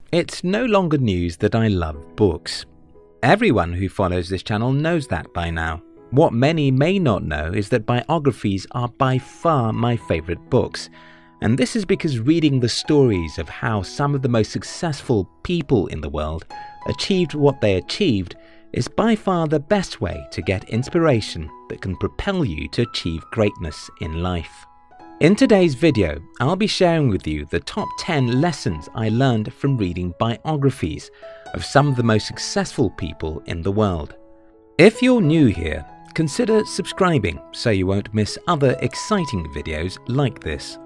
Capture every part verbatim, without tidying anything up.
It's no longer news that I love books. Everyone who follows this channel knows that by now. What many may not know is that biographies are by far my favorite books. And this is because reading the stories of how some of the most successful people in the world achieved what they achieved is by far the best way to get inspiration that can propel you to achieve greatness in life. In today's video, I'll be sharing with you the top ten lessons I learned from reading biographies of some of the most successful people in the world. If you're new here, consider subscribing so you won't miss other exciting videos like this.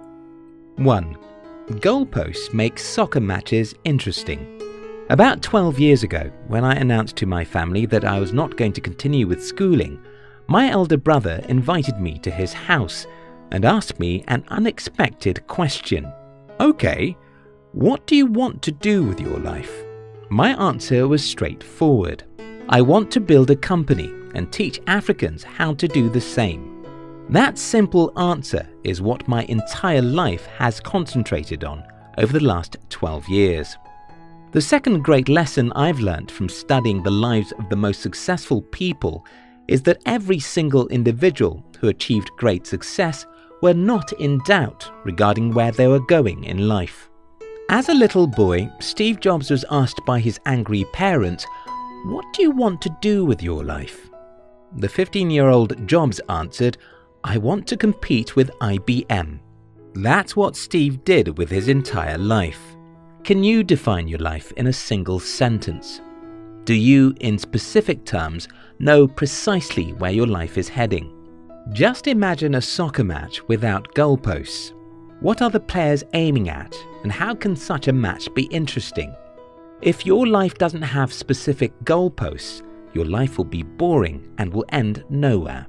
one. Goalposts make soccer matches interesting. About twelve years ago, when I announced to my family that I was not going to continue with schooling, my elder brother invited me to his house and asked me an unexpected question. "Okay, what do you want to do with your life?" My answer was straightforward. I want to build a company and teach Africans how to do the same. That simple answer is what my entire life has concentrated on over the last twelve years. The second great lesson I've learned from studying the lives of the most successful people is that every single individual who achieved great success were not in doubt regarding where they were going in life. As a little boy, Steve Jobs was asked by his angry parents, "What do you want to do with your life?" The fifteen-year-old Jobs answered, "I want to compete with I B M." That's what Steve did with his entire life. Can you define your life in a single sentence? Do you, in specific terms, know precisely where your life is heading? Just imagine a soccer match without goalposts. What are the players aiming at, and how can such a match be interesting? If your life doesn't have specific goalposts, your life will be boring and will end nowhere.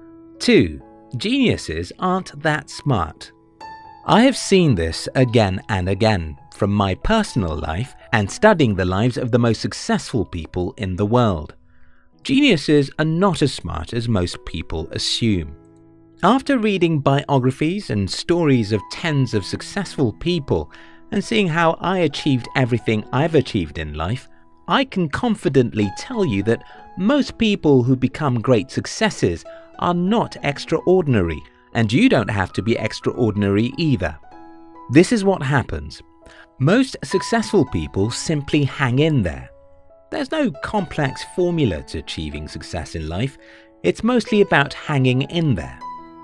two. Geniuses aren't that smart. I have seen this again and again from my personal life and studying the lives of the most successful people in the world. Geniuses are not as smart as most people assume. After reading biographies and stories of tens of successful people and seeing how I achieved everything I've achieved in life, I can confidently tell you that most people who become great successes are not extraordinary, and you don't have to be extraordinary either. This is what happens. Most successful people simply hang in there. There's no complex formula to achieving success in life. It's mostly about hanging in there.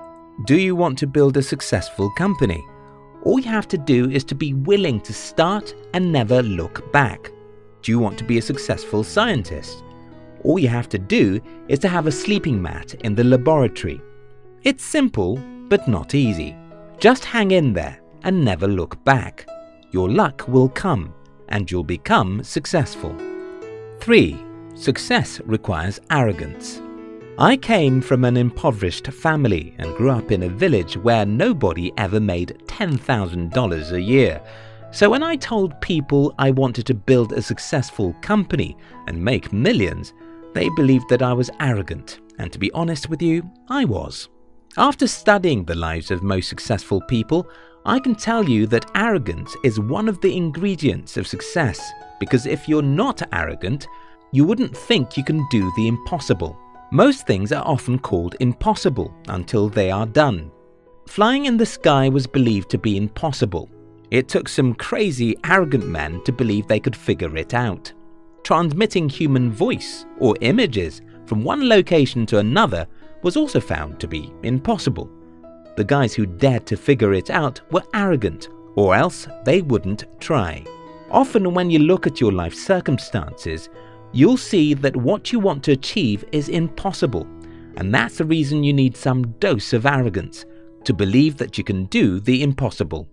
Do you want to build a successful company? All you have to do is to be willing to start and never look back. Do you want to be a successful scientist? All you have to do is to have a sleeping mat in the laboratory. It's simple, but not easy. Just hang in there and never look back. Your luck will come, and you'll become successful. three. Success requires arrogance. I came from an impoverished family and grew up in a village where nobody ever made ten thousand dollars a year. So when I told people I wanted to build a successful company and make millions, they believed that I was arrogant, and to be honest with you, I was. After studying the lives of most successful people, I can tell you that arrogance is one of the ingredients of success, because if you're not arrogant, you wouldn't think you can do the impossible. Most things are often called impossible until they are done. Flying in the sky was believed to be impossible. It took some crazy, arrogant men to believe they could figure it out. Transmitting human voice or images from one location to another was also found to be impossible. The guys who dared to figure it out were arrogant, or else they wouldn't try. Often when you look at your life circumstances, you'll see that what you want to achieve is impossible, and that's the reason you need some dose of arrogance, to believe that you can do the impossible.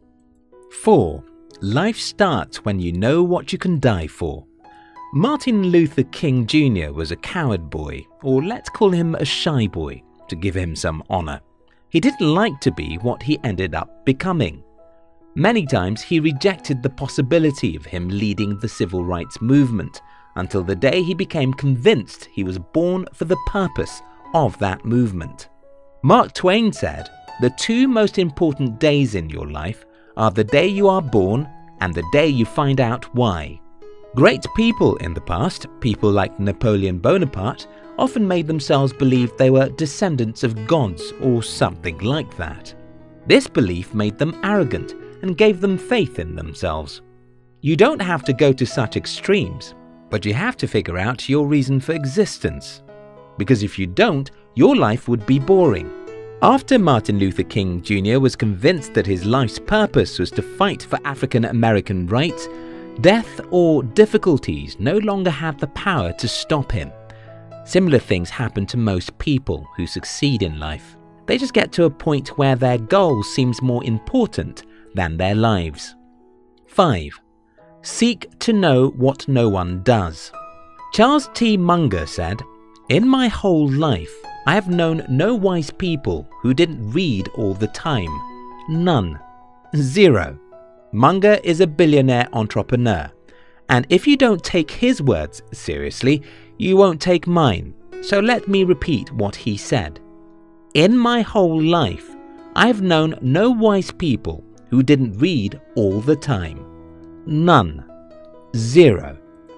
four. Life starts when you know what you can die for. Martin Luther King Junior was a coward boy, or let's call him a shy boy, to give him some honor. He didn't like to be what he ended up becoming. Many times he rejected the possibility of him leading the civil rights movement, until the day he became convinced he was born for the purpose of that movement. Mark Twain said, "The two most important days in your life are the day you are born and the day you find out why." Great people in the past, people like Napoleon Bonaparte, often made themselves believe they were descendants of gods or something like that. This belief made them arrogant and gave them faith in themselves. You don't have to go to such extremes, but you have to figure out your reason for existence. Because if you don't, your life would be boring. After Martin Luther King Junior was convinced that his life's purpose was to fight for African American rights, death or difficulties no longer had the power to stop him. Similar things happen to most people who succeed in life. They just get to a point where their goal seems more important than their lives. five. Seek to know what no one does. Charles T. Munger said, "In my whole life, I have known no wise people who didn't read all the time. None. Zero." Munger is a billionaire entrepreneur, and if you don't take his words seriously, you won't take mine. So let me repeat what he said. "In my whole life, I have known no wise people who didn't read all the time. None. Zero."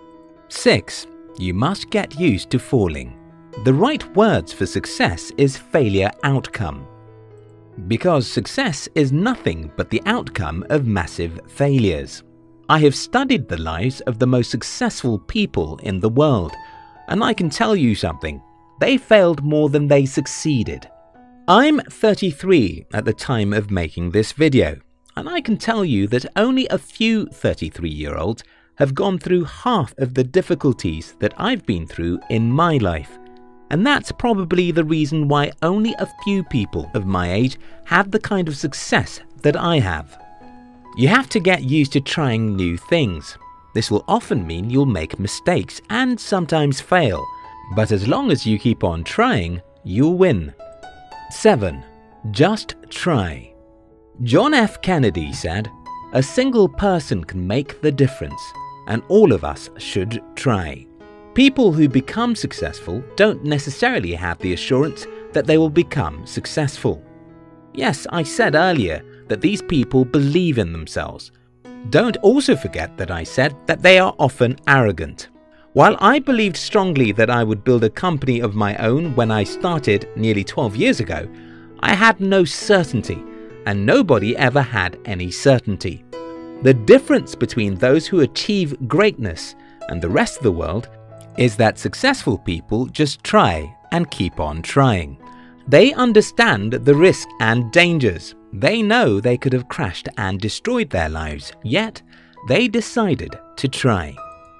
six. You must get used to falling. The right words for success is failure outcome. Because success is nothing but the outcome of massive failures. I have studied the lives of the most successful people in the world, and I can tell you something. They failed more than they succeeded. I'm thirty-three at the time of making this video, and I can tell you that only a few thirty-three-year-olds have gone through half of the difficulties that I've been through in my life. And that's probably the reason why only a few people of my age have the kind of success that I have. You have to get used to trying new things. This will often mean you'll make mistakes and sometimes fail, but as long as you keep on trying, you'll win. seven. Just try. John F. Kennedy said, "A single person can make the difference, and all of us should try." People who become successful don't necessarily have the assurance that they will become successful. Yes, I said earlier that these people believe in themselves. Don't also forget that I said that they are often arrogant. While I believed strongly that I would build a company of my own when I started nearly twelve years ago, I had no certainty, and nobody ever had any certainty. The difference between those who achieve greatness and the rest of the world is that successful people just try and keep on trying. They understand the risk and dangers. They know they could have crashed and destroyed their lives, yet they decided to try.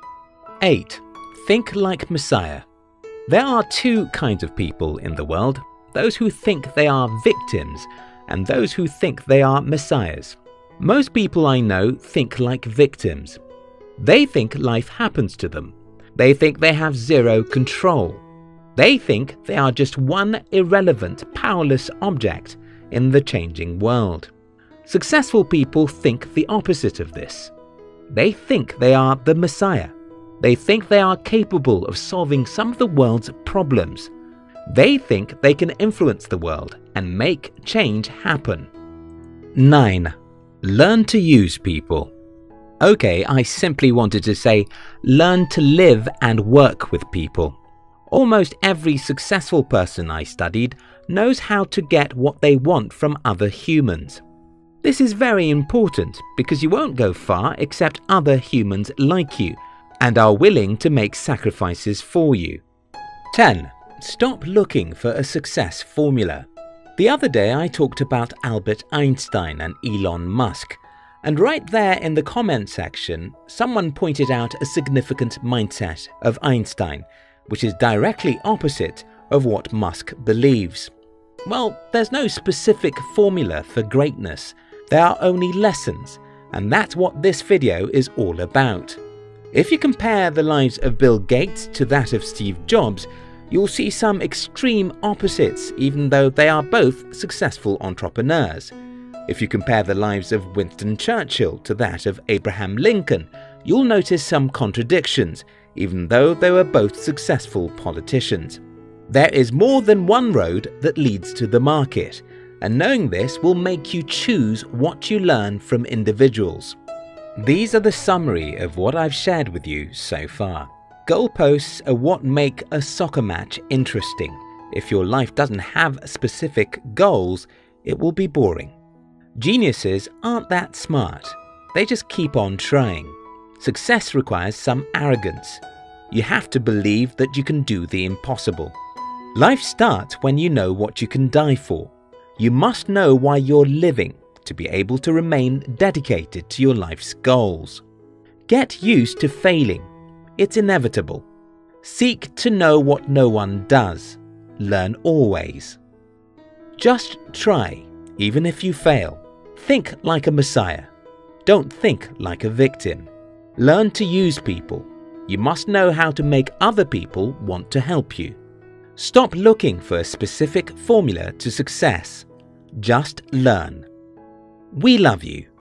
eight. Think like Messiah. There are two kinds of people in the world, those who think they are victims and those who think they are messiahs. Most people I know think like victims. They think life happens to them. They think they have zero control. They think they are just one irrelevant, powerless object in the changing world. Successful people think the opposite of this. They think they are the Messiah. They think they are capable of solving some of the world's problems. They think they can influence the world and make change happen. nine. Learn to use people. Okay, I simply wanted to say, learn to live and work with people. Almost every successful person I studied knows how to get what they want from other humans. This is very important because you won't go far except other humans like you and are willing to make sacrifices for you. ten. Stop looking for a success formula. The other day I talked about Albert Einstein and Elon Musk. And right there in the comment section, someone pointed out a significant mindset of Einstein, which is directly opposite of what Musk believes. Well, there's no specific formula for greatness. There are only lessons, and that's what this video is all about. If you compare the lives of Bill Gates to that of Steve Jobs, you'll see some extreme opposites, even though they are both successful entrepreneurs. If you compare the lives of Winston Churchill to that of Abraham Lincoln, you'll notice some contradictions, even though they were both successful politicians. There is more than one road that leads to the market, and knowing this will make you choose what you learn from individuals. These are the summary of what I've shared with you so far. Goalposts are what make a soccer match interesting. If your life doesn't have specific goals, it will be boring. Geniuses aren't that smart. They just keep on trying. Success requires some arrogance. You have to believe that you can do the impossible. Life starts when you know what you can die for. You must know why you're living to be able to remain dedicated to your life's goals. Get used to failing. It's inevitable. Seek to know what no one does. Learn always. Just try, even if you fail. Think like a messiah. Don't think like a victim. Learn to use people. You must know how to make other people want to help you. Stop looking for a specific formula to success. Just learn. We love you.